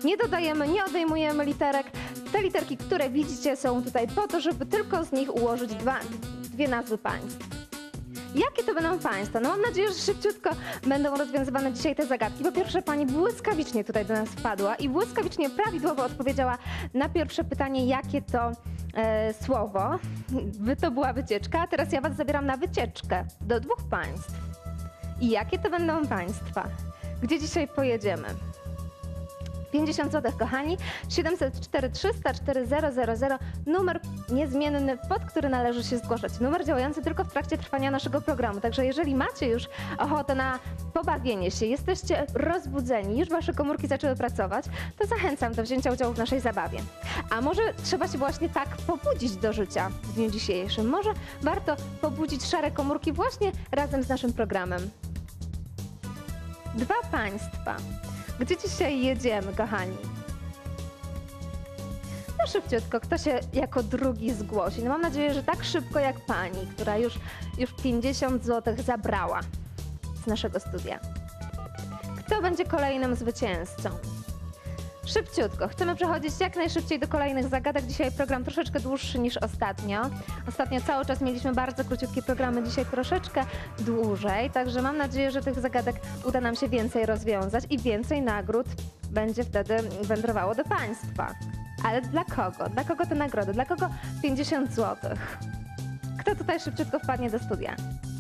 Nie dodajemy, nie odejmujemy literek. Te literki, które widzicie, są tutaj po to, żeby tylko z nich ułożyć dwie nazwy państw. Jakie to będą państwa? No mam nadzieję, że szybciutko będą rozwiązywane dzisiaj te zagadki. Po pierwsze, pani błyskawicznie tutaj do nas wpadła i błyskawicznie prawidłowo odpowiedziała na pierwsze pytanie, jakie to słowo. To była wycieczka, a teraz ja was zabieram na wycieczkę do 2 państw. I jakie to będą państwa? Gdzie dzisiaj pojedziemy? 50 zł, kochani, 704 300 4000, numer niezmienny, pod który należy się zgłaszać. Numer działający tylko w trakcie trwania naszego programu. Także jeżeli macie już ochotę na pobawienie się, jesteście rozbudzeni, już wasze komórki zaczęły pracować, to zachęcam do wzięcia udziału w naszej zabawie. A może trzeba się właśnie tak pobudzić do życia w dniu dzisiejszym? Może warto pobudzić szare komórki właśnie razem z naszym programem. 2 państwa. Gdzie dzisiaj jedziemy, kochani? No szybciutko, kto się jako drugi zgłosi? No mam nadzieję, że tak szybko jak pani, która już 50 zł zabrała z naszego studia. Kto będzie kolejnym zwycięzcą? Szybciutko, chcemy przechodzić jak najszybciej do kolejnych zagadek. Dzisiaj program troszeczkę dłuższy niż ostatnio. Ostatnio cały czas mieliśmy bardzo króciutkie programy, dzisiaj troszeczkę dłużej. Także mam nadzieję, że tych zagadek uda nam się więcej rozwiązać i więcej nagród będzie wtedy wędrowało do państwa. Ale dla kogo? Dla kogo te nagrody? Dla kogo 50 zł? Kto tutaj szybciutko wpadnie do studia?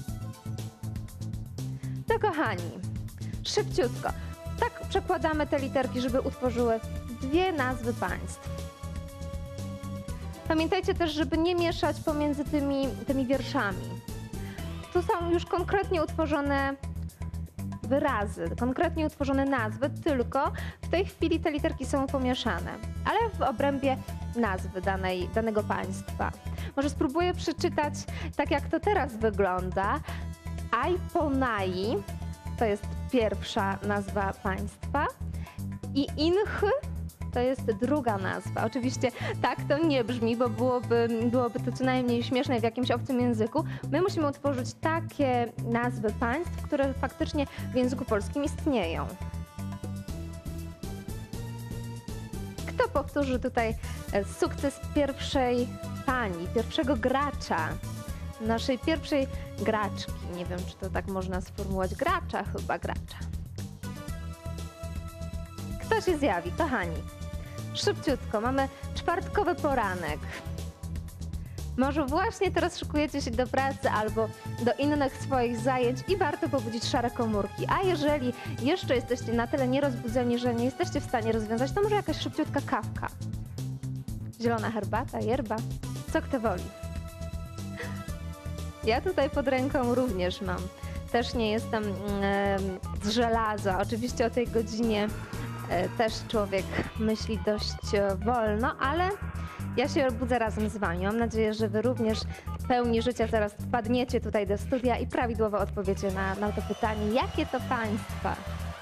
To kochani, szybciutko. Tak przekładamy te literki, żeby utworzyły 2 nazwy państw. Pamiętajcie też, żeby nie mieszać pomiędzy tymi wierszami. Tu są już konkretnie utworzone wyrazy, konkretnie utworzone nazwy, tylko w tej chwili te literki są pomieszane, ale w obrębie nazwy danego państwa. Może spróbuję przeczytać tak, jak to teraz wygląda. Aiponai to jest pierwsza nazwa państwa i Inchy to jest druga nazwa. Oczywiście tak to nie brzmi, bo byłoby to co najmniej śmieszne w jakimś obcym języku. My musimy utworzyć takie nazwy państw, które faktycznie w języku polskim istnieją. Kto powtórzy tutaj sukces pierwszej pani, pierwszego gracza, naszej pierwszej graczki? Nie wiem, czy to tak można sformułować. Gracza, chyba gracza. Kto się zjawi, kochani? Szybciutko, mamy czwartkowy poranek. Może właśnie teraz szykujecie się do pracy albo do innych swoich zajęć i warto pobudzić szare komórki. A jeżeli jeszcze jesteście na tyle nierozbudzeni, że nie jesteście w stanie rozwiązać, to może jakaś szybciutka kawka. Zielona herbata, yerba, co kto woli. Ja tutaj pod ręką również mam. Też nie jestem z żelaza. Oczywiście o tej godzinie też człowiek myśli dość wolno, ale ja się budzę razem z wami. Mam nadzieję, że wy również w pełni życia zaraz wpadniecie tutaj do studia i prawidłowo odpowiecie na to pytanie, jakie to państwa.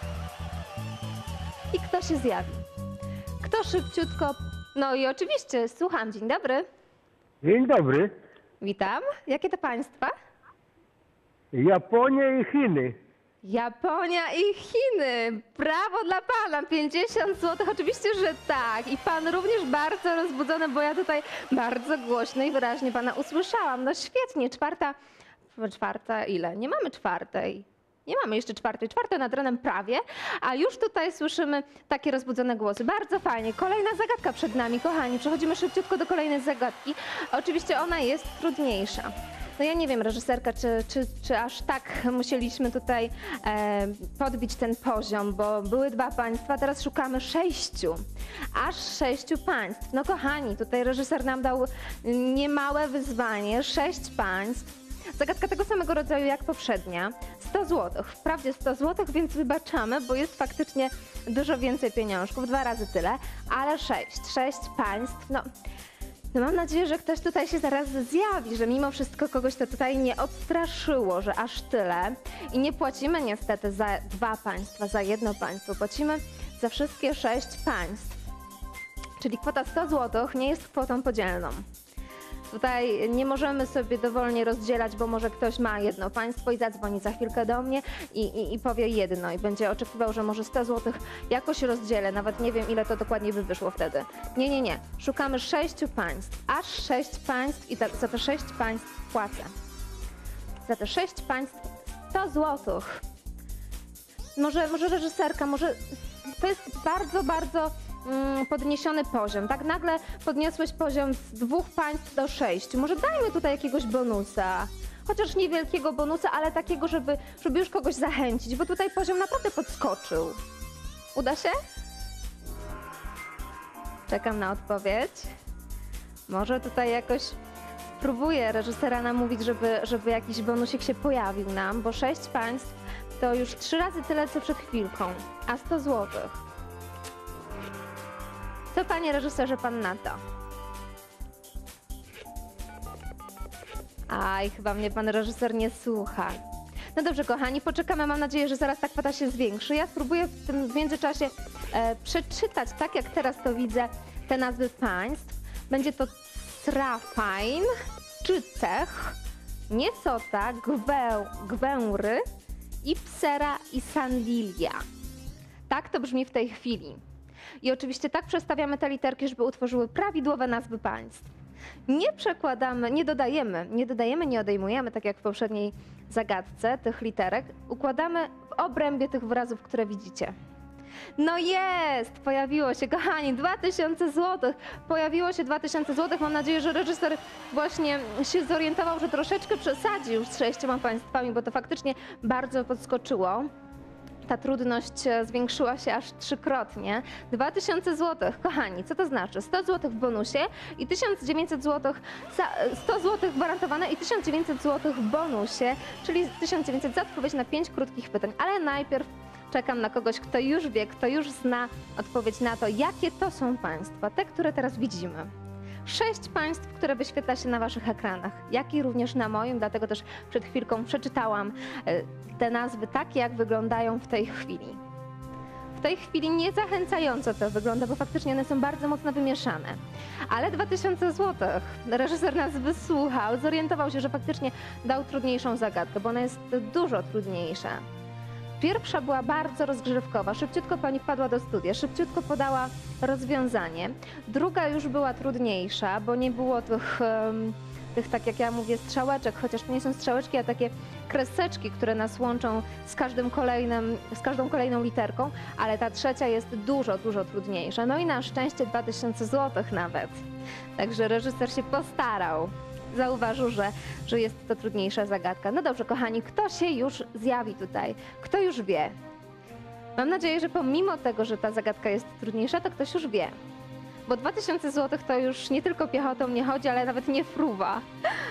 I kto się zjawi? Kto szybciutko... No i oczywiście, słucham, dzień dobry. Dzień dobry. Witam. Jakie to państwa? Japonia i Chiny. Japonia i Chiny. Brawo dla pana. 50 zł. Oczywiście, że tak. I pan również bardzo rozbudzony, bo ja tutaj bardzo głośno i wyraźnie pana usłyszałam. No świetnie. Czwarta ile? Nie mamy czwartej. Nie mamy jeszcze czwartej. Czwarta nad ranem prawie, a już tutaj słyszymy takie rozbudzone głosy. Bardzo fajnie. Kolejna zagadka przed nami, kochani. Przechodzimy szybciutko do kolejnej zagadki. Oczywiście ona jest trudniejsza. No ja nie wiem, reżyserka, czy aż tak musieliśmy tutaj podbić ten poziom, bo były 2 państwa, teraz szukamy 6. Aż 6 państw. No kochani, tutaj reżyser nam dał niemałe wyzwanie. 6 państw. Zagadka tego samego rodzaju jak poprzednia. 100 zł. Wprawdzie 100 zł, więc wybaczamy, bo jest faktycznie dużo więcej pieniążków, 2 razy tyle, ale 6 państw. No mam nadzieję, że ktoś tutaj się zaraz zjawi, że mimo wszystko kogoś to tutaj nie odstraszyło, że aż tyle. I nie płacimy niestety za 2 państwa, za 1 państwo. Płacimy za wszystkie 6 państw. Czyli kwota 100 zł nie jest kwotą podzielną. Tutaj nie możemy sobie dowolnie rozdzielać, bo może ktoś ma jedno państwo i zadzwoni za chwilkę do mnie i powie jedno i będzie oczekiwał, że może 100 zł jakoś rozdzielę. Nawet nie wiem, ile to dokładnie by wyszło wtedy. Nie, nie, nie. Szukamy 6 państw. Aż 6 państw i za te 6 państw płacę. Za te 6 państw 100 zł. Może reżyserka, może to jest bardzo, bardzo podniesiony poziom. Tak nagle podniosłeś poziom z 2 państw do 6. Może dajmy tutaj jakiegoś bonusa. Chociaż niewielkiego bonusa, ale takiego, żeby już kogoś zachęcić, bo tutaj poziom naprawdę podskoczył. Uda się? Czekam na odpowiedź. Może tutaj jakoś spróbuję reżysera namówić, żeby jakiś bonusik się pojawił nam, bo 6 państw to już 3 razy tyle, co przed chwilką, a 100 zł. Co, panie reżyserze, pan na to? Aj, chyba mnie pan reżyser nie słucha. No dobrze, kochani, poczekamy. Mam nadzieję, że zaraz ta kwota się zwiększy. Ja spróbuję w międzyczasie przeczytać, tak jak teraz to widzę, te nazwy państw. Będzie to Srafajn, Czycech, Niesota, Gwęry, Ipsera i Sanlilia. Tak to brzmi w tej chwili. I oczywiście tak przestawiamy te literki, żeby utworzyły prawidłowe nazwy państw. Nie przekładamy, nie dodajemy, nie odejmujemy, tak jak w poprzedniej zagadce, tych literek. Układamy w obrębie tych wyrazów, które widzicie. No jest! Pojawiło się, kochani, 2000 zł. Pojawiło się 2000 zł. Mam nadzieję, że reżyser właśnie się zorientował, że troszeczkę przesadził z 6 państwami, bo to faktycznie bardzo podskoczyło. Ta trudność zwiększyła się aż 3-krotnie. 2000 zł, kochani, co to znaczy? 100 zł w bonusie i 1900 zł, 100 zł gwarantowane i 1900 zł w bonusie, czyli 1900 za odpowiedź na 5 krótkich pytań. Ale najpierw czekam na kogoś, kto już wie, kto już zna odpowiedź na to, jakie to są państwa, te, które teraz widzimy. 6 państw, które wyświetla się na waszych ekranach, jak i również na moim, dlatego też przed chwilką przeczytałam te nazwy tak, jak wyglądają w tej chwili. W tej chwili niezachęcająco to wygląda, bo faktycznie one są bardzo mocno wymieszane. Ale 2000 zł. Reżyser nas wysłuchał, zorientował się, że faktycznie dał trudniejszą zagadkę, bo ona jest dużo trudniejsza. Pierwsza była bardzo rozgrzewkowa, szybciutko pani wpadła do studia, szybciutko podała rozwiązanie. Druga już była trudniejsza, bo nie było tych tak jak ja mówię, strzałeczek, chociaż to nie są strzałeczki, a takie kreseczki, które nas łączą z każdą kolejną literką, ale ta trzecia jest dużo, dużo trudniejsza. No i na szczęście 2000 zł nawet. Także reżyser się postarał. Zauważył, że jest to trudniejsza zagadka. No dobrze, kochani, kto się już zjawi tutaj? Kto już wie? Mam nadzieję, że pomimo tego, że ta zagadka jest trudniejsza, to ktoś już wie. Bo 2000 zł to już nie tylko piechotą nie chodzi, ale nawet nie fruwa.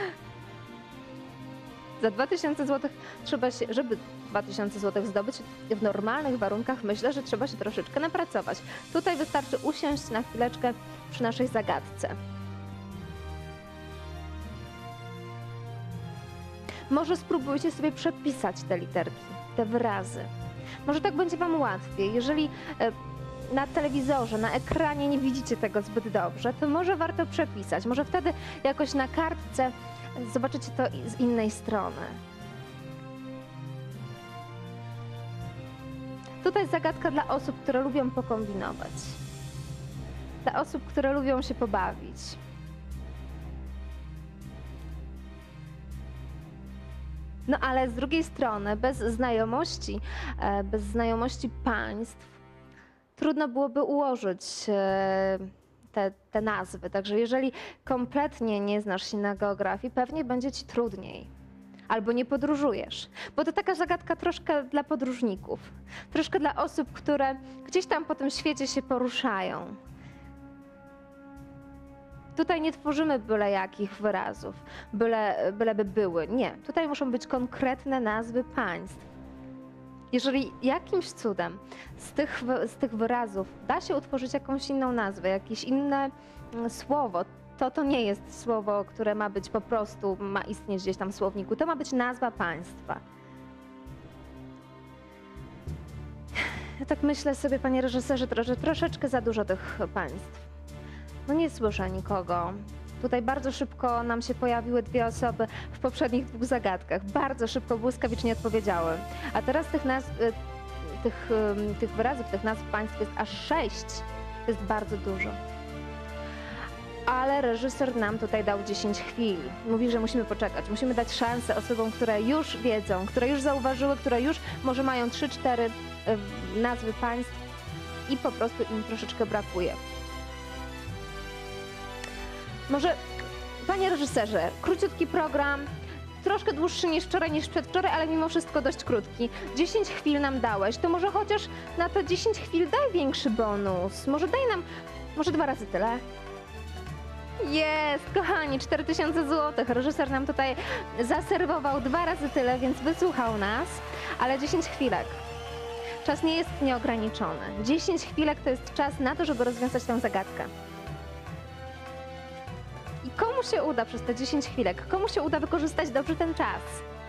Za 2000 zł trzeba się, żeby 2000 zł zdobyć w normalnych warunkach, myślę, że trzeba się troszeczkę napracować. Tutaj wystarczy usiąść na chwileczkę przy naszej zagadce. Może spróbujcie sobie przepisać te literki, te wyrazy. Może tak będzie wam łatwiej. Jeżeli na telewizorze, na ekranie nie widzicie tego zbyt dobrze, to może warto przepisać. Może wtedy jakoś na kartce zobaczycie to z innej strony. Tutaj zagadka dla osób, które lubią pokombinować. Dla osób, które lubią się pobawić. No ale z drugiej strony, bez znajomości państw, trudno byłoby ułożyć te nazwy. Także jeżeli kompletnie nie znasz się na geografii, pewnie będzie ci trudniej. Albo nie podróżujesz. Bo to taka zagadka troszkę dla podróżników. Troszkę dla osób, które gdzieś tam po tym świecie się poruszają. Tutaj nie tworzymy byle jakich wyrazów, byleby były. Nie, tutaj muszą być konkretne nazwy państw. Jeżeli jakimś cudem z tych wyrazów da się utworzyć jakąś inną nazwę, jakieś inne słowo, to nie jest słowo, które ma być po prostu, ma istnieć gdzieś tam w słowniku. To ma być nazwa państwa. Ja tak myślę sobie, panie reżyserze, że troszeczkę za dużo tych państw. No nie słyszę nikogo. Tutaj bardzo szybko nam się pojawiły dwie osoby w poprzednich dwóch zagadkach. Bardzo szybko, błyskawicznie odpowiedziały. A teraz tych nazw, tych wyrazów, tych nazw państw jest aż 6. To jest bardzo dużo. Ale reżyser nam tutaj dał 10 chwil. Mówi, że musimy poczekać. Musimy dać szansę osobom, które już wiedzą, które już zauważyły, które już może mają 3-4 nazwy państw i po prostu im troszeczkę brakuje. Może, panie reżyserze, króciutki program, troszkę dłuższy niż wczoraj, niż przedwczoraj, ale mimo wszystko dość krótki. 10 chwil nam dałeś, to może chociaż na te 10 chwil daj większy bonus. Może daj nam, może 2 razy tyle. Jest, kochani, 4000 zł. Reżyser nam tutaj zaserwował 2 razy tyle, więc wysłuchał nas, ale 10 chwilek. Czas nie jest nieograniczony. 10 chwilek to jest czas na to, żeby rozwiązać tę zagadkę. I komu się uda przez te 10 chwilek? Komu się uda wykorzystać dobrze ten czas?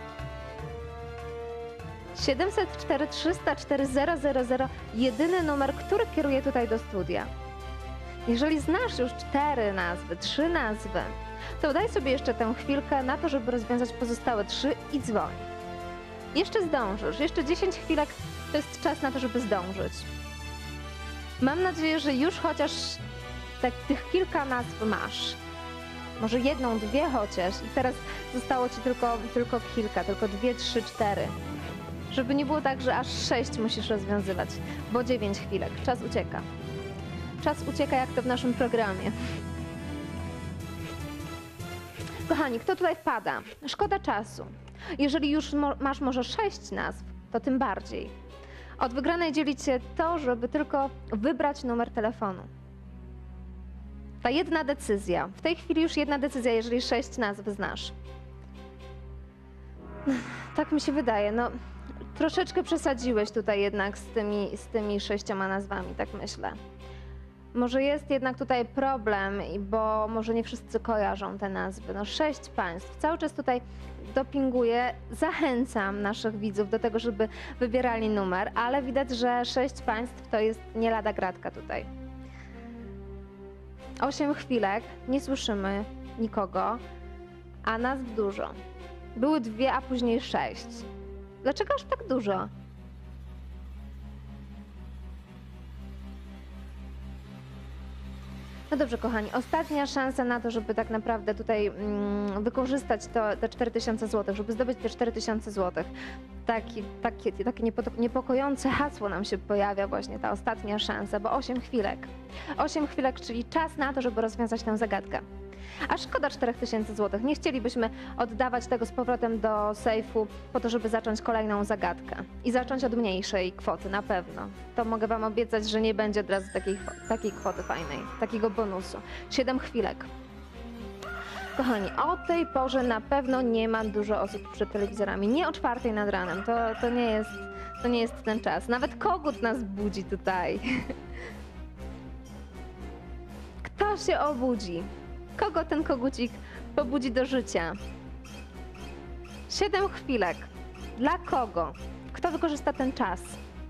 704 300 4000, jedyny numer, który kieruje tutaj do studia. Jeżeli znasz już 4 nazwy, 3 nazwy, to daj sobie jeszcze tę chwilkę na to, żeby rozwiązać pozostałe 3 i dzwoń. Jeszcze zdążysz, jeszcze 10 chwilek to jest czas na to, żeby zdążyć. Mam nadzieję, że już chociaż tych kilka nazw masz. Może 1, 2 chociaż i teraz zostało ci tylko kilka, tylko 2, 3, 4. Żeby nie było tak, że aż 6 musisz rozwiązywać, bo 9 chwilek, czas ucieka. Czas ucieka jak to w naszym programie. Kochani, kto tutaj wpada? Szkoda czasu. Jeżeli już masz może 6 nazw, to tym bardziej. Od wygranej dzieli cię to, żeby tylko wybrać numer telefonu. Ta jedna decyzja. W tej chwili już jedna decyzja, jeżeli 6 nazw znasz. Tak mi się wydaje. No, troszeczkę przesadziłeś tutaj jednak z tymi 6 nazwami, tak myślę. Może jest jednak tutaj problem, bo może nie wszyscy kojarzą te nazwy. No 6 państw. Cały czas tutaj dopinguję, zachęcam naszych widzów do tego, żeby wybierali numer, ale widać, że 6 państw to jest nie lada gratka tutaj. 8 chwilek, nie słyszymy nikogo, a nazw dużo. Były 2, a później 6. Dlaczego aż tak dużo? No dobrze, kochani, ostatnia szansa na to, żeby tak naprawdę tutaj wykorzystać te 4000 zł, żeby zdobyć te 4000 zł. Takie niepokojące hasło nam się pojawia właśnie, ta ostatnia szansa, bo 8 chwilek. 8 chwilek, czyli czas na to, żeby rozwiązać tę zagadkę. A szkoda 4000 zł. Nie chcielibyśmy oddawać tego z powrotem do sejfu po to, żeby zacząć kolejną zagadkę. I zacząć od mniejszej kwoty, na pewno. To mogę wam obiecać, że nie będzie od razu takiej kwoty fajnej, takiego bonusu. 7 chwilek. Kochani, o tej porze na pewno nie ma dużo osób przed telewizorami. Nie o 4 nad ranem. To nie jest ten czas. Nawet kogut nas budzi tutaj. Kto się obudzi? Kogo ten kogucik pobudzi do życia? 7 chwilek. Dla kogo? Kto wykorzysta ten czas?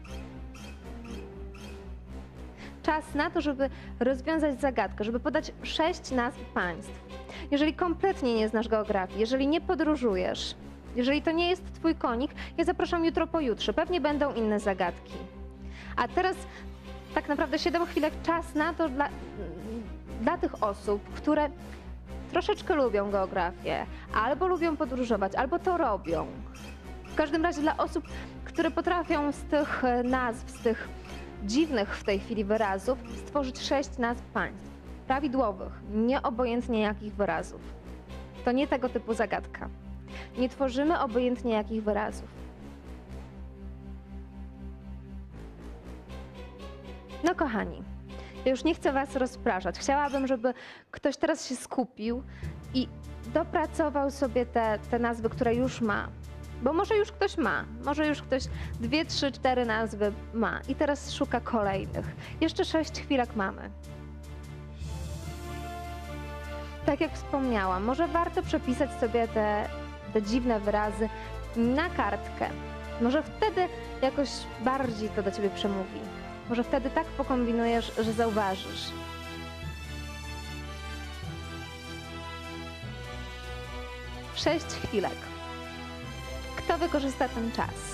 Czas na to, żeby rozwiązać zagadkę, żeby podać 6 nazw państw. Jeżeli kompletnie nie znasz geografii, jeżeli nie podróżujesz, jeżeli to nie jest twój konik, ja zapraszam jutro pojutrze. Pewnie będą inne zagadki. A teraz tak naprawdę 7 chwilek czas na to dla tych osób, które troszeczkę lubią geografię, albo lubią podróżować, albo to robią. W każdym razie dla osób, które potrafią z tych nazw, z tych dziwnych w tej chwili wyrazów stworzyć 6 nazw państw. Prawidłowych, nie obojętnie jakich wyrazów. To nie tego typu zagadka. Nie tworzymy obojętnie jakich wyrazów. No kochani, ja już nie chcę was rozpraszać. Chciałabym, żeby ktoś teraz się skupił i dopracował sobie te nazwy, które już ma. Bo może już ktoś ma, może już ktoś 2, 3, 4 nazwy ma i teraz szuka kolejnych. Jeszcze 6 chwilek mamy. Tak jak wspomniałam, może warto przepisać sobie te dziwne wyrazy na kartkę. Może wtedy jakoś bardziej to do ciebie przemówi. Może wtedy tak pokombinujesz, że zauważysz. 6 chwilek. Kto wykorzysta ten czas?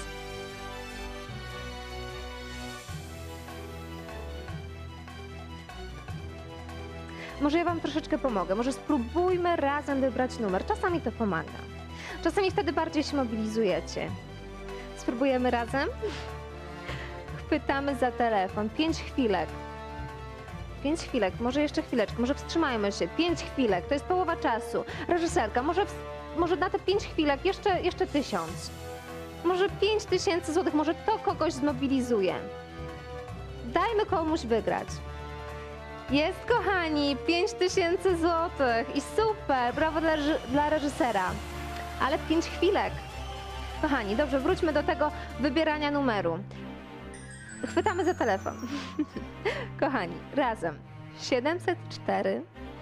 Może ja wam troszeczkę pomogę. Może spróbujmy razem wybrać numer. Czasami to pomaga. Czasami wtedy bardziej się mobilizujecie. Spróbujemy razem? Chwytamy za telefon. 5 chwilek. 5 chwilek, może jeszcze chwileczkę, może wstrzymajmy się. 5 chwilek, to jest połowa czasu. Reżyserka, może na te 5 chwilek jeszcze 1000. Może 5000 złotych, może to kogoś zmobilizuje. Dajmy komuś wygrać. Jest, kochani, 5000 złotych i super, brawo dla reżysera. Ale 5 chwilek. Kochani, dobrze, wróćmy do tego wybierania numeru. Chwytamy za telefon. Kochani, razem. 704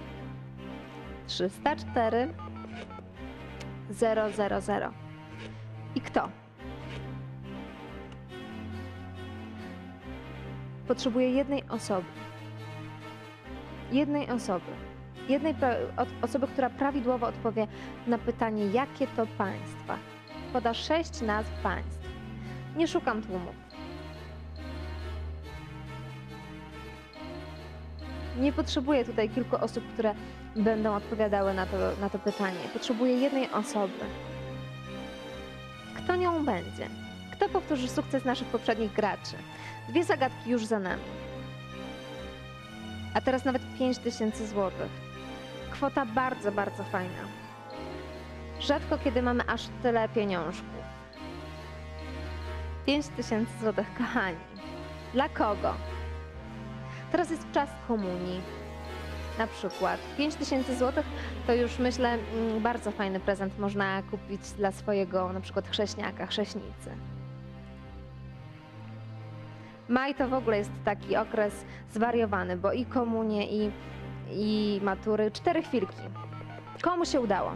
304 000. I kto? Potrzebuję jednej osoby. Jednej osoby. Osoby, która prawidłowo odpowie na pytanie, jakie to państwa. Poda 6 nazw państw. Nie szukam tłumów. Nie potrzebuję tutaj kilku osób, które będą odpowiadały na to pytanie. Potrzebuję jednej osoby. Kto nią będzie? Kto powtórzy sukces naszych poprzednich graczy? 2 zagadki już za nami. A teraz nawet 5000 złotych. Kwota bardzo, bardzo fajna. Rzadko kiedy mamy aż tyle pieniążków. 5000 złotych, kochani. Dla kogo? Teraz jest czas komunii. Na przykład 5000 złotych to już, myślę, bardzo fajny prezent można kupić dla swojego na przykład chrześniaka, chrześnicy. Maj to w ogóle jest taki okres zwariowany, bo i komunie, i matury. 4 chwilki. Komu się udało?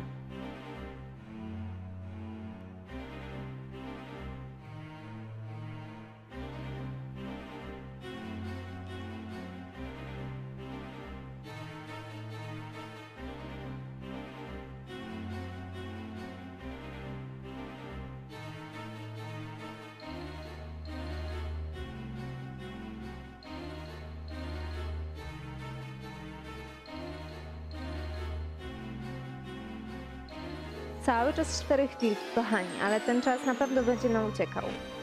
Cały czas 4 chwilki, kochani, ale ten czas na pewno będzie nam uciekał.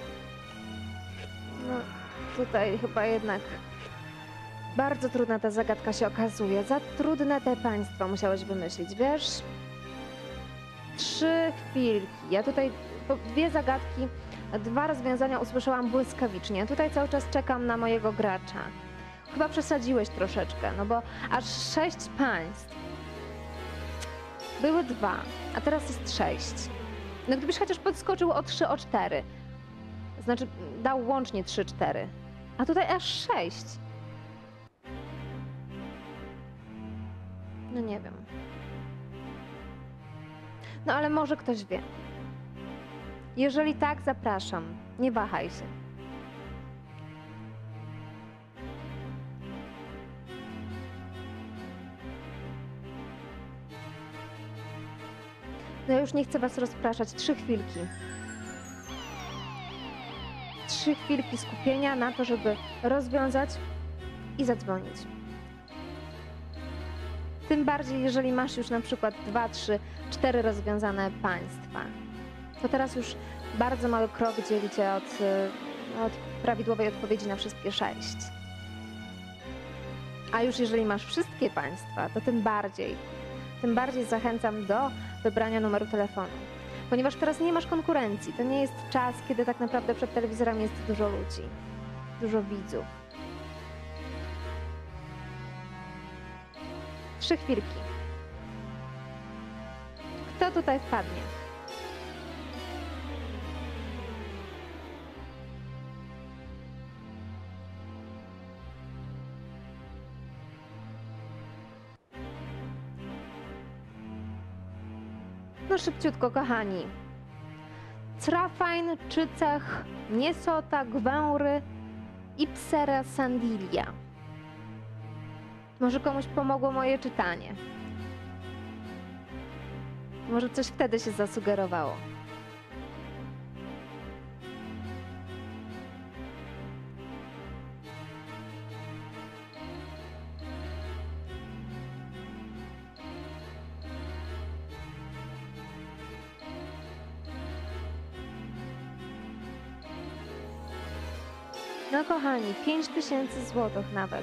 No, tutaj chyba jednak bardzo trudna ta zagadka się okazuje. Za trudne te państwa musiałeś wymyślić, wiesz? 3 chwilki. Ja tutaj 2 zagadki, 2 rozwiązania usłyszałam błyskawicznie. Ja tutaj cały czas czekam na mojego gracza. Chyba przesadziłeś troszeczkę, no bo aż 6 państw. Były 2, a teraz jest 6. No gdybyś chociaż podskoczył o 3, o 4. Znaczy dał łącznie 3, 4. A tutaj aż 6. No nie wiem. No ale może ktoś wie. Jeżeli tak, zapraszam. Nie wahaj się. No ja już nie chcę was rozpraszać. 3 chwilki. 3 chwilki skupienia na to, żeby rozwiązać i zadzwonić. Tym bardziej, jeżeli masz już na przykład 2, 3, 4 rozwiązane państwa. To teraz już bardzo mały krok dzieli cię od prawidłowej odpowiedzi na wszystkie 6. A już jeżeli masz wszystkie państwa, to tym bardziej zachęcam do wybrania numeru telefonu. Ponieważ teraz nie masz konkurencji. To nie jest czas, kiedy tak naprawdę przed telewizorem jest dużo ludzi, dużo widzów. 3 chwilki. Kto tutaj wpadnie? No szybciutko, kochani. Trafajn, Czycech, Niesota, Gwęry i Psera Sandilia. Może komuś pomogło moje czytanie. Może coś wtedy się zasugerowało. No kochani, 5000 złotych nawet.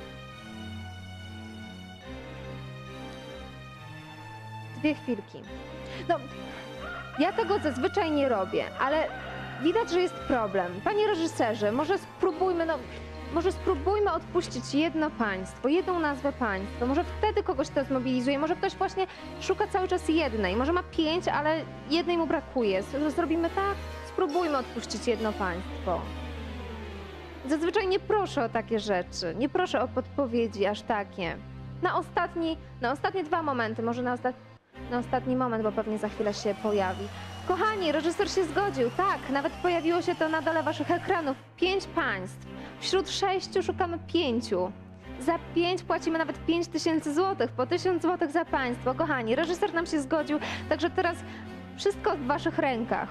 Dwie chwilki. No, ja tego zazwyczaj nie robię, ale widać, że jest problem. Panie reżyserze, może spróbujmy odpuścić jedno państwo, jedną nazwę państwa. Może wtedy kogoś to zmobilizuje, może ktoś właśnie szuka cały czas jednej. Może ma 5, ale jednej mu brakuje. Zrobimy tak? Spróbujmy odpuścić jedno państwo. Zazwyczaj nie proszę o takie rzeczy, nie proszę o podpowiedzi aż takie. Na ostatnie 2 momenty, może na ostatni moment, bo pewnie za chwilę się pojawi. Kochani, reżyser się zgodził, tak, nawet pojawiło się to na dole waszych ekranów. 5 państw, wśród 6 szukamy 5. Za 5 płacimy nawet 5000 złotych, po 1000 złotych za państwo. Kochani, reżyser nam się zgodził, także teraz wszystko w waszych rękach.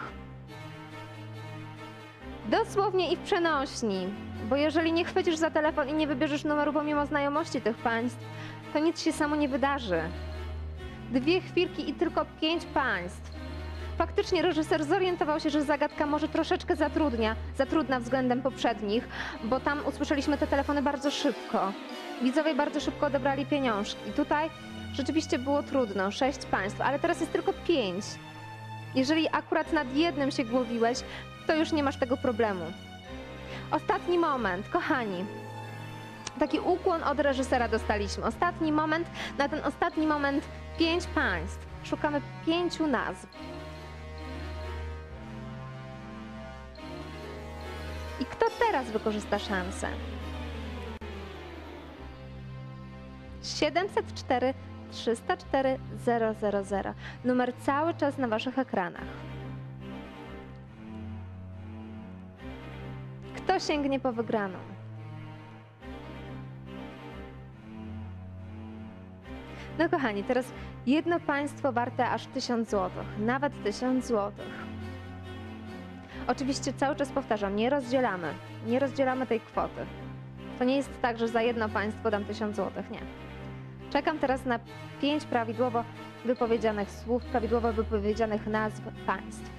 Dosłownie i w przenośni, bo jeżeli nie chwycisz za telefon i nie wybierzesz numeru pomimo znajomości tych państw, to nic się samo nie wydarzy. 2 chwilki i tylko 5 państw. Faktycznie reżyser zorientował się, że zagadka może troszeczkę zatrudna względem poprzednich, bo tam usłyszeliśmy te telefony bardzo szybko. Widzowie bardzo szybko odebrali pieniążki. Tutaj rzeczywiście było trudno, 6 państw, ale teraz jest tylko 5. Jeżeli akurat nad jednym się głowiłeś, to już nie masz tego problemu. Ostatni moment, kochani. Taki ukłon od reżysera dostaliśmy. Ostatni moment, na ten ostatni moment 5 państw. Szukamy 5 nazw. I kto teraz wykorzysta szansę? 704 304 000. Numer cały czas na waszych ekranach. Kto sięgnie po wygraną? No kochani, teraz jedno państwo warte aż 1000 zł, nawet 1000 zł. Oczywiście cały czas powtarzam, nie rozdzielamy tej kwoty. To nie jest tak, że za jedno państwo dam 1000 zł, nie. Czekam teraz na 5 prawidłowo wypowiedzianych słów, prawidłowo wypowiedzianych nazw państw.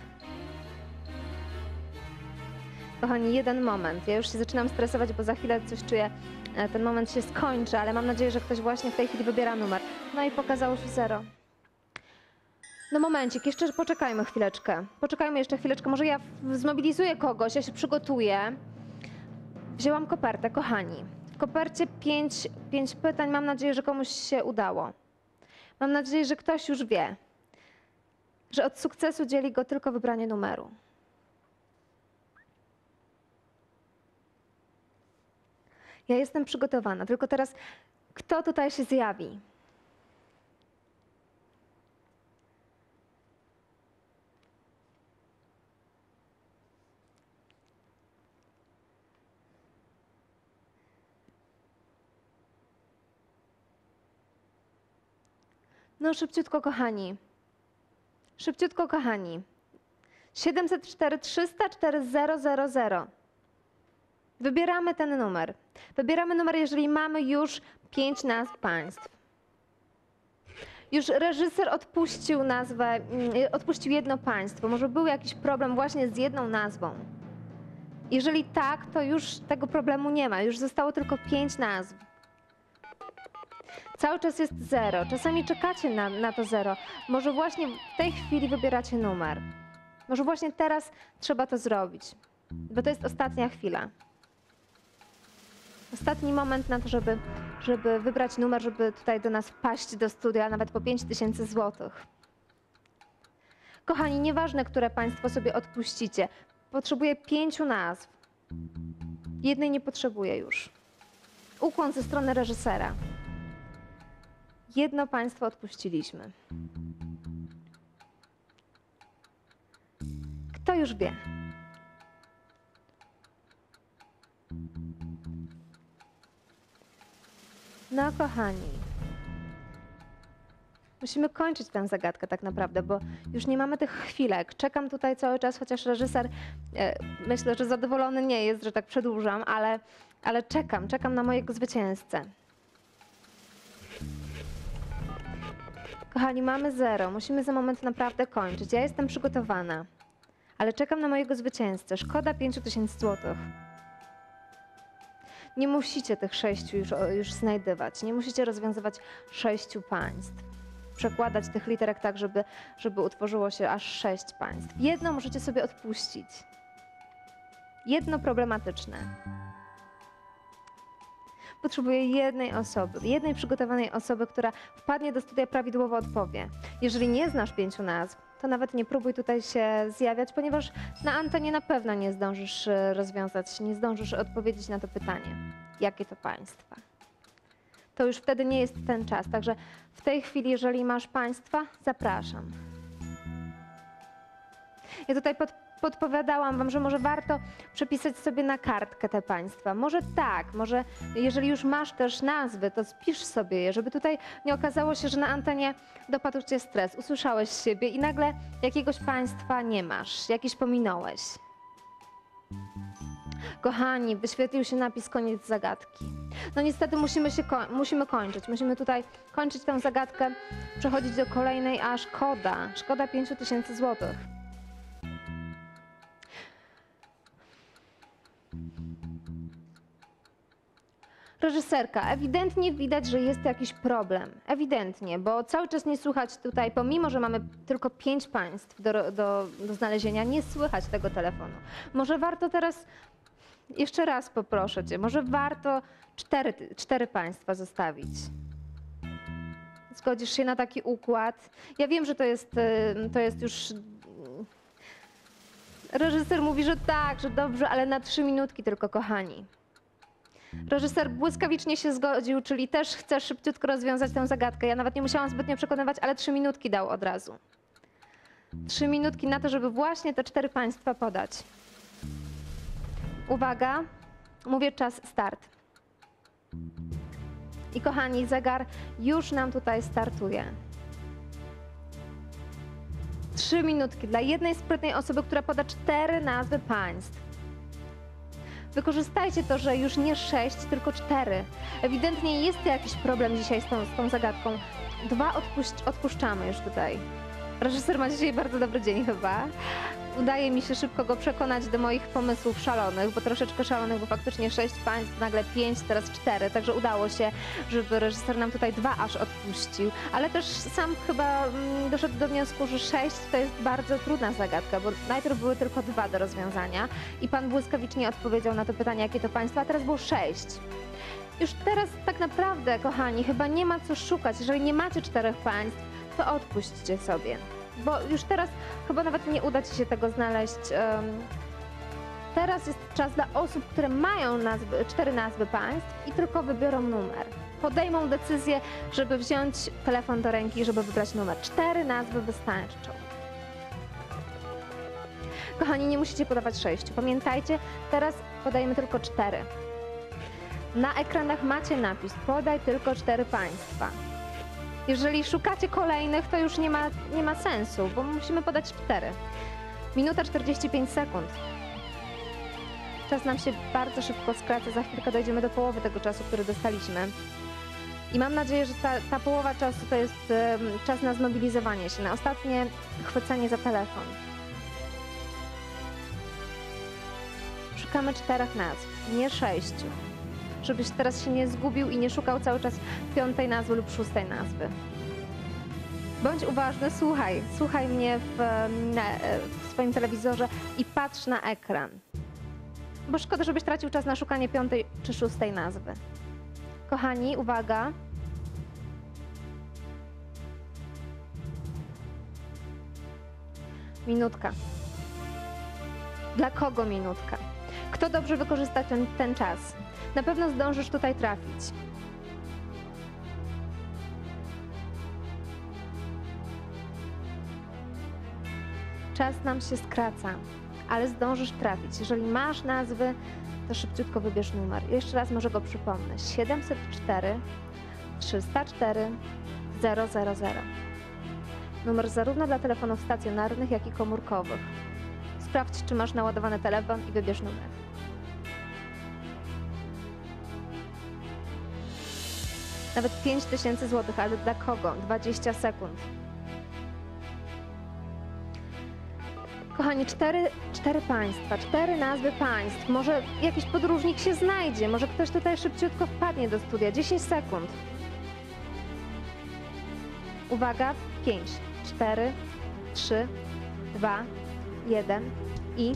Kochani, jeden moment. Ja już się zaczynam stresować, bo za chwilę coś czuję, ten moment się skończy, ale mam nadzieję, że ktoś właśnie w tej chwili wybiera numer. No i pokazało się 0. No momencik, jeszcze poczekajmy chwileczkę. Poczekajmy jeszcze chwileczkę, może ja zmobilizuję kogoś, ja się przygotuję. Wzięłam kopertę, kochani. W kopercie 5 pytań, mam nadzieję, że komuś się udało. Mam nadzieję, że ktoś już wie, że od sukcesu dzieli go tylko wybranie numeru. Ja jestem przygotowana, tylko teraz kto tutaj się zjawi? No szybciutko, kochani. Szybciutko, kochani. 704 304 000. Wybieramy ten numer. Wybieramy numer, jeżeli mamy już 5 nazw państw. Już reżyser odpuścił nazwę, odpuścił jedno państwo. Może był jakiś problem właśnie z jedną nazwą. Jeżeli tak, to już tego problemu nie ma. Już zostało tylko 5 nazw. Cały czas jest 0. Czasami czekacie na to 0. Może właśnie w tej chwili wybieracie numer. Może właśnie teraz trzeba to zrobić. Bo to jest ostatnia chwila. Ostatni moment na to, żeby wybrać numer, żeby tutaj do nas wpaść do studia, nawet po 5000 złotych. Kochani, nieważne, które państwo sobie odpuścicie. Potrzebuję 5 nazw. Jednej nie potrzebuję już. Ukłon ze strony reżysera. Jedno państwo odpuściliśmy. Kto już wie? No kochani. Musimy kończyć tę zagadkę tak naprawdę, bo już nie mamy tych chwilek. Czekam tutaj cały czas, chociaż reżyser myślę, że zadowolony nie jest, że tak przedłużam, ale czekam na mojego zwycięzcę. Kochani, mamy 0. Musimy za moment naprawdę kończyć. Ja jestem przygotowana, ale czekam na mojego zwycięzcę. Szkoda 5000 złotych. Nie musicie tych 6 już znajdywać. Nie musicie rozwiązywać 6 państw. Przekładać tych literek tak, żeby utworzyło się aż 6 państw. Jedno możecie sobie odpuścić. Jedno problematyczne. Potrzebuję jednej osoby, jednej przygotowanej osoby, która wpadnie do studia, prawidłowo odpowie. Jeżeli nie znasz 5 nazw, to nawet nie próbuj tutaj się zjawiać, ponieważ na antenie na pewno nie zdążysz rozwiązać, nie zdążysz odpowiedzieć na to pytanie. Jakie to państwa? To już wtedy nie jest ten czas. Także w tej chwili, jeżeli masz państwa, zapraszam. Ja tutaj podpowiadałam wam, że może warto przepisać sobie na kartkę te państwa. Może tak, może jeżeli już masz też nazwy, to spisz sobie je, żeby tutaj nie okazało się, że na antenie dopadł cię stres, usłyszałeś siebie i nagle jakiegoś państwa nie masz, jakieś pominąłeś. Kochani, wyświetlił się napis koniec zagadki. No niestety musimy kończyć. Musimy tutaj kończyć tę zagadkę, przechodzić do kolejnej, a szkoda 5000 złotych. Reżyserka, ewidentnie widać, że jest jakiś problem. Ewidentnie, bo cały czas nie słychać tutaj, pomimo że mamy tylko 5 państw do znalezienia, nie słychać tego telefonu. Może warto teraz, jeszcze raz poproszę cię, może warto 4 państwa zostawić. Zgodzisz się na taki układ? Ja wiem, że to jest już... Reżyser mówi, że tak, że dobrze, ale na 3 minutki tylko, kochani. Reżyser błyskawicznie się zgodził, czyli też chce szybciutko rozwiązać tę zagadkę. Ja nawet nie musiałam zbytnio przekonywać, ale 3 minutki dał od razu. 3 minutki na to, żeby właśnie te 4 państwa podać. Uwaga, mówię czas start. I kochani, zegar już nam tutaj startuje. 3 minutki dla jednej sprytnej osoby, która poda 4 nazwy państw. Wykorzystajcie to, że już nie 6, tylko 4. Ewidentnie jest jakiś problem dzisiaj z tą zagadką. 2 odpuszczamy już tutaj. Reżyser ma dzisiaj bardzo dobry dzień chyba. Udaje mi się szybko go przekonać do moich pomysłów szalonych, bo troszeczkę szalonych, bo faktycznie 6 państw, nagle 5, teraz 4. Także udało się, żeby reżyser nam tutaj 2 aż odpuścił. Ale też sam chyba doszedł do wniosku, że 6 to jest bardzo trudna zagadka, bo najpierw były tylko 2 do rozwiązania i pan błyskawicznie odpowiedział na to pytanie, jakie to państwa, a teraz było 6. Już teraz tak naprawdę, kochani, chyba nie ma co szukać. Jeżeli nie macie 4 państw, to odpuśćcie sobie. Bo już teraz chyba nawet nie uda ci się tego znaleźć. Teraz jest czas dla osób, które mają 4 nazwy państw i tylko wybiorą numer. Podejmą decyzję, żeby wziąć telefon do ręki, żeby wybrać numer. 4 nazwy wystarczą. Kochani, nie musicie podawać 6. Pamiętajcie, teraz podajemy tylko 4. Na ekranach macie napis, podaj tylko 4 państwa. Jeżeli szukacie kolejnych, to już nie ma sensu, bo musimy podać 4. Minuta 45 sekund. Czas nam się bardzo szybko skraca, za chwilkę dojdziemy do połowy tego czasu, który dostaliśmy. I mam nadzieję, że ta połowa czasu to jest czas na zmobilizowanie się, na ostatnie chwycenie za telefon. Szukamy 4 nazw, nie 6. Żebyś teraz się nie zgubił i nie szukał cały czas 5. nazwy lub 6. nazwy. Bądź uważny, słuchaj mnie w swoim telewizorze i patrz na ekran. Bo szkoda, żebyś tracił czas na szukanie 5. czy 6. nazwy. Kochani, uwaga. Minutka. Dla kogo minutka? Kto dobrze wykorzysta ten czas? Na pewno zdążysz tutaj trafić. Czas nam się skraca, ale zdążysz trafić. Jeżeli masz nazwy, to szybciutko wybierz numer. Jeszcze raz może go przypomnę. 704 304 000. Numer zarówno dla telefonów stacjonarnych, jak i komórkowych. Sprawdź, czy masz naładowany telefon i wybierz numer. Nawet 5000 zł, ale dla kogo? 20 sekund. Kochani, cztery państwa, 4 nazwy państw. Może jakiś podróżnik się znajdzie, może ktoś tutaj szybciutko wpadnie do studia. 10 sekund. Uwaga, 5, 4, 3, 2, 1 i...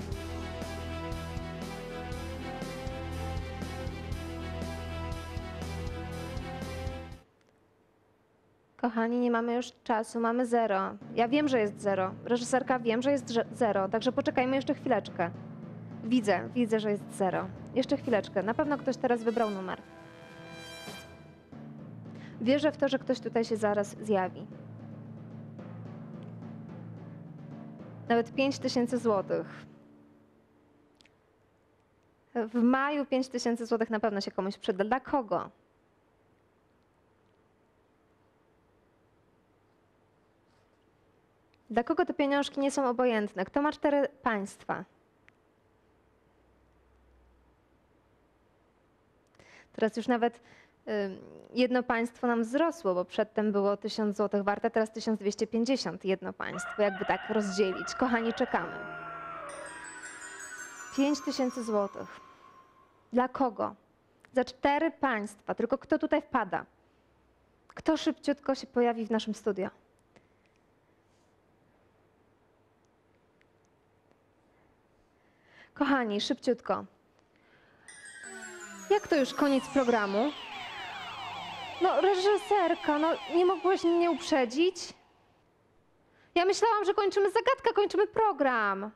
Kochani, nie mamy już czasu, mamy 0. Ja wiem, że jest 0. Reżyserka, wiem, że jest 0, także poczekajmy jeszcze chwileczkę. Widzę, że jest 0. Jeszcze chwileczkę. Na pewno ktoś teraz wybrał numer. Wierzę w to, że ktoś tutaj się zaraz zjawi. Nawet 5000 zł. W maju 5000 zł na pewno się komuś przyda. Dla kogo? Dla kogo te pieniążki nie są obojętne? Kto ma 4 państwa? Teraz już nawet jedno państwo nam wzrosło, bo przedtem było 1000 zł warte, teraz 1250 jedno państwo, jakby tak rozdzielić. Kochani, czekamy. 5000 zł. Dla kogo? Za 4 państwa. Tylko kto tutaj wpada? Kto szybciutko się pojawi w naszym studio? Kochani, szybciutko. Jak to już koniec programu? No, reżyserka, no nie mogłaś mnie uprzedzić? Ja myślałam, że kończymy zagadkę, kończymy program.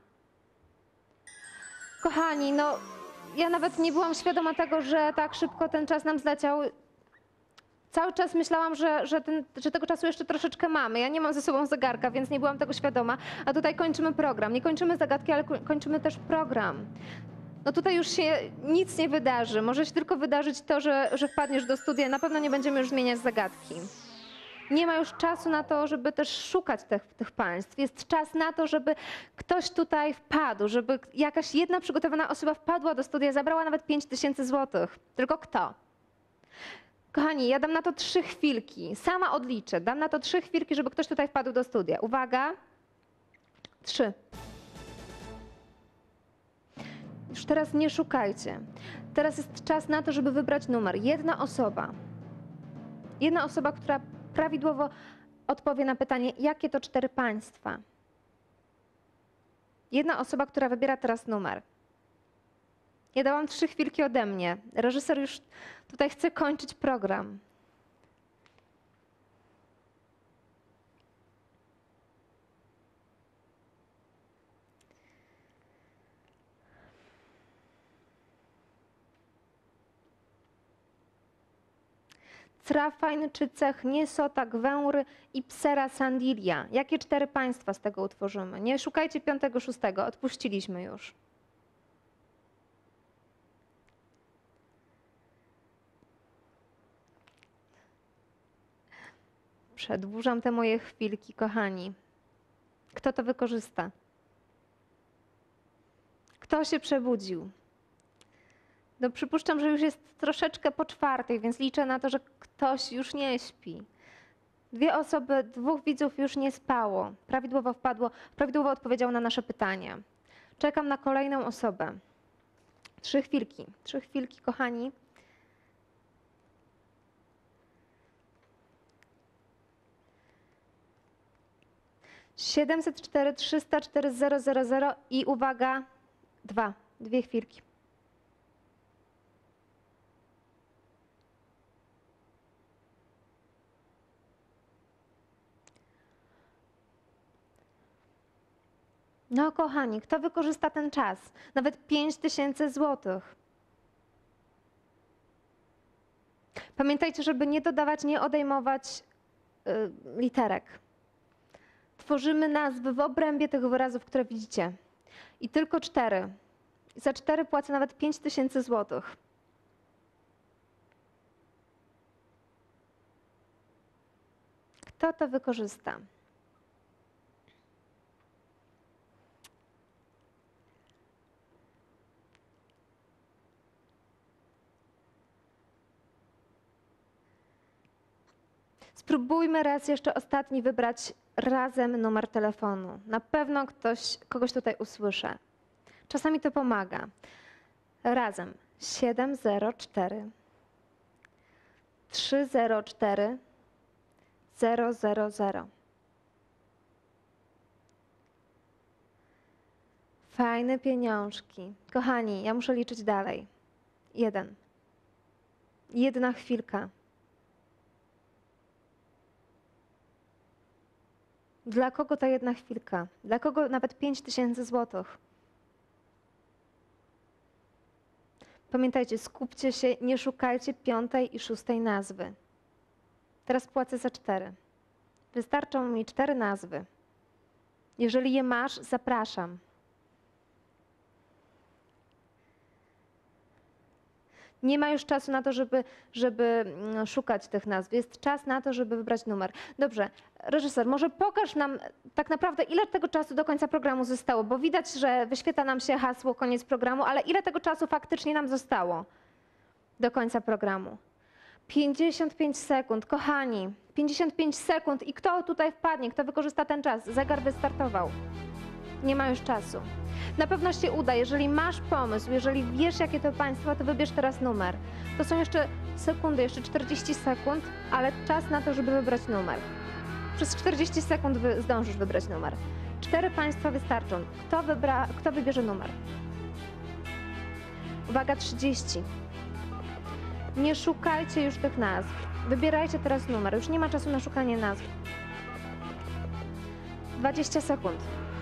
Kochani, no ja nawet nie byłam świadoma tego, że tak szybko ten czas nam zleciał. Cały czas myślałam, że tego czasu jeszcze troszeczkę mamy. Ja nie mam ze sobą zegarka, więc nie byłam tego świadoma. A tutaj kończymy program. Nie kończymy zagadki, ale kończymy też program. No tutaj już się nic nie wydarzy. Może się tylko wydarzyć to, że wpadniesz do studia. Na pewno nie będziemy już zmieniać zagadki. Nie ma już czasu na to, żeby też szukać tych państw. Jest czas na to, żeby ktoś tutaj wpadł, żeby jakaś jedna przygotowana osoba wpadła do studia, zabrała nawet 5000 zł. Tylko kto? Kochani, ja dam na to 3 chwilki. Sama odliczę. Dam na to 3 chwilki, żeby ktoś tutaj wpadł do studia. Uwaga. 3. Już teraz nie szukajcie. Teraz jest czas na to, żeby wybrać numer. Jedna osoba. Jedna osoba, która prawidłowo odpowie na pytanie, jakie to 4 państwa. Jedna osoba, która wybiera teraz numer. Ja dałam 3 chwilki ode mnie. Reżyser już tutaj chce kończyć program. Trafajn, Czycech, Niesota, Gwęry i Psera Sandilia. Jakie 4 państwa z tego utworzymy? Nie szukajcie 5., 6. Odpuściliśmy już. Przedłużam te moje chwilki, kochani. Kto to wykorzysta? Kto się przebudził? No przypuszczam, że już jest troszeczkę po 4, więc liczę na to, że ktoś już nie śpi. 2 osoby, 2 widzów już nie spało. Prawidłowo odpowiedział na nasze pytanie. Czekam na kolejną osobę. 3 chwilki. 3 chwilki, kochani. Siedemset 4 304 000 i uwaga, 2 chwilki. No kochani, kto wykorzysta ten czas? Nawet 5000 zł. Pamiętajcie, żeby nie dodawać, nie odejmować literek. Tworzymy nazwy w obrębie tych wyrazów, które widzicie. I tylko 4. Za 4 płacę nawet 5000 zł. Kto to wykorzysta? Spróbujmy raz jeszcze ostatni wybrać razem numer telefonu. Na pewno kogoś tutaj usłyszę. Czasami to pomaga. Razem 704 304 000. Fajne pieniążki. Kochani, ja muszę liczyć dalej. 1. Jedna chwilka. Dla kogo ta jedna chwilka? Dla kogo nawet 5000 złotych? Pamiętajcie, skupcie się, nie szukajcie 5. i 6. nazwy. Teraz płacę za 4. Wystarczą mi 4 nazwy. Jeżeli je masz, zapraszam. Nie ma już czasu na to, żeby szukać tych nazw. Jest czas na to, żeby wybrać numer. Dobrze, reżyser, może pokaż nam tak naprawdę, ile tego czasu do końca programu zostało, bo widać, że wyświetla nam się hasło koniec programu, ale ile tego czasu faktycznie nam zostało do końca programu? 55 sekund, kochani, 55 sekund i kto tutaj wpadnie, kto wykorzysta ten czas? Zegar wystartował. Nie ma już czasu. Na pewno się uda, jeżeli masz pomysł, jeżeli wiesz, jakie to państwo, to wybierz teraz numer. To są jeszcze sekundy, jeszcze 40 sekund, ale czas na to, żeby wybrać numer. Przez 40 sekund zdążysz wybrać numer. 4 państwa wystarczą. Kto wybierze numer? Uwaga, 30. Nie szukajcie już tych nazw. Wybierajcie teraz numer. Już nie ma czasu na szukanie nazw. 20 sekund.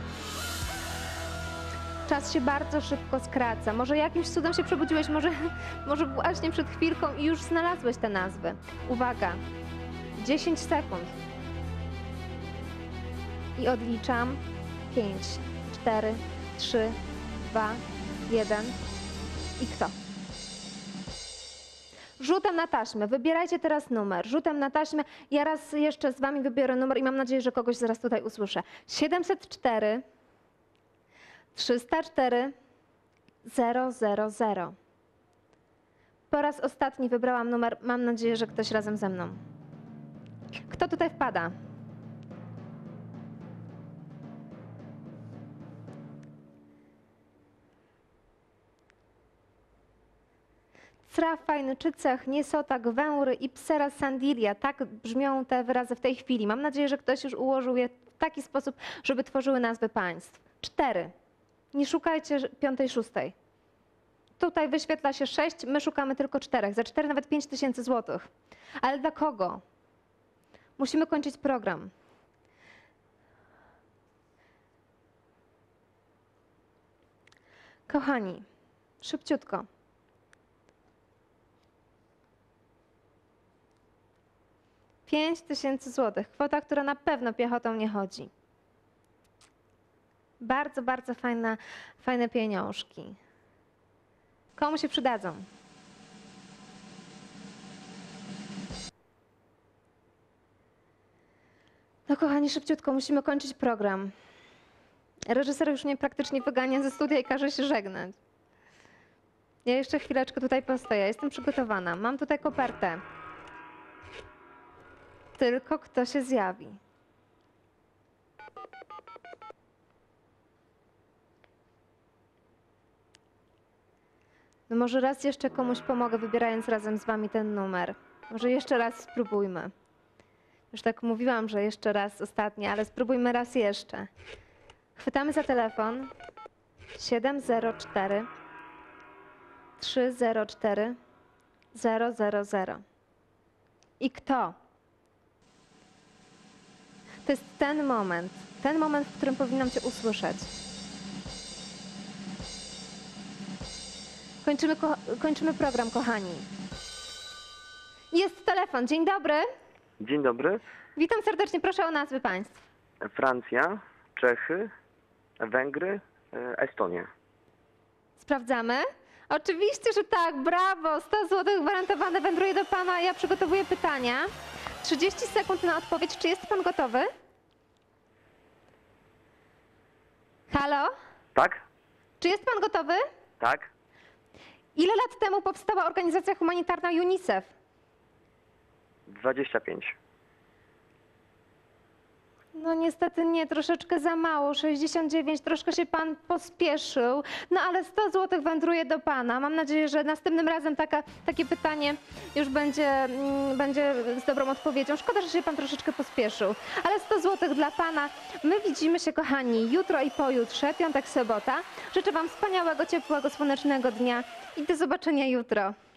Czas się bardzo szybko skraca. Może jakimś cudem się przebudziłeś, może właśnie przed chwilką i już znalazłeś te nazwy. Uwaga, 10 sekund. I odliczam. 5, 4, 3, 2, 1. I kto? Rzutem na taśmę. Wybierajcie teraz numer. Rzutem na taśmę. Ja raz jeszcze z wami wybiorę numer i mam nadzieję, że kogoś zaraz tutaj usłyszę. 704 304 000. Po raz ostatni wybrałam numer. Mam nadzieję, że ktoś razem ze mną. Kto tutaj wpada? Fajny czy cech, niesotak, węry i psera sandilia. Tak brzmią te wyrazy w tej chwili. Mam nadzieję, że ktoś już ułożył je w taki sposób, żeby tworzyły nazwy państw. 4. Nie szukajcie 5. i 6. Tutaj wyświetla się 6, my szukamy tylko 4. Za 4 nawet 5000 złotych. Ale dla kogo? Musimy kończyć program. Kochani, szybciutko. 5000 złotych. Kwota, która na pewno piechotą nie chodzi. Bardzo, bardzo fajne pieniążki. Komu się przydadzą? No kochani, szybciutko, musimy kończyć program. Reżyser już mnie praktycznie wygania ze studia i każe się żegnać. Ja jeszcze chwileczkę tutaj postoję, jestem przygotowana. Mam tutaj kopertę. Tylko kto się zjawi. No może raz jeszcze komuś pomogę, wybierając razem z wami ten numer. Może jeszcze raz spróbujmy. Już tak mówiłam, że jeszcze raz ostatni, ale spróbujmy raz jeszcze. Chwytamy za telefon. 704 304 000. I kto? To jest ten moment, w którym powinnam cię usłyszeć. Kończymy program, kochani. Jest telefon. Dzień dobry. Dzień dobry. Witam serdecznie. Proszę o nazwy państw. Francja, Czechy, Węgry, Estonia. Sprawdzamy. Oczywiście, że tak. Brawo. 100 zł gwarantowane wędruje do pana. Ja przygotowuję pytania. 30 sekund na odpowiedź. Czy jest pan gotowy? Halo? Tak? Czy jest pan gotowy? Tak? Ile lat temu powstała organizacja humanitarna UNICEF? 25. No niestety nie, troszeczkę za mało, 69, troszkę się pan pospieszył, no ale 100 zł wędruje do pana. Mam nadzieję, że następnym razem takie pytanie już będzie z dobrą odpowiedzią. Szkoda, że się pan troszeczkę pospieszył, ale 100 zł dla pana. My widzimy się, kochani, jutro i pojutrze, piątek, sobota. Życzę wam wspaniałego, ciepłego, słonecznego dnia i do zobaczenia jutro.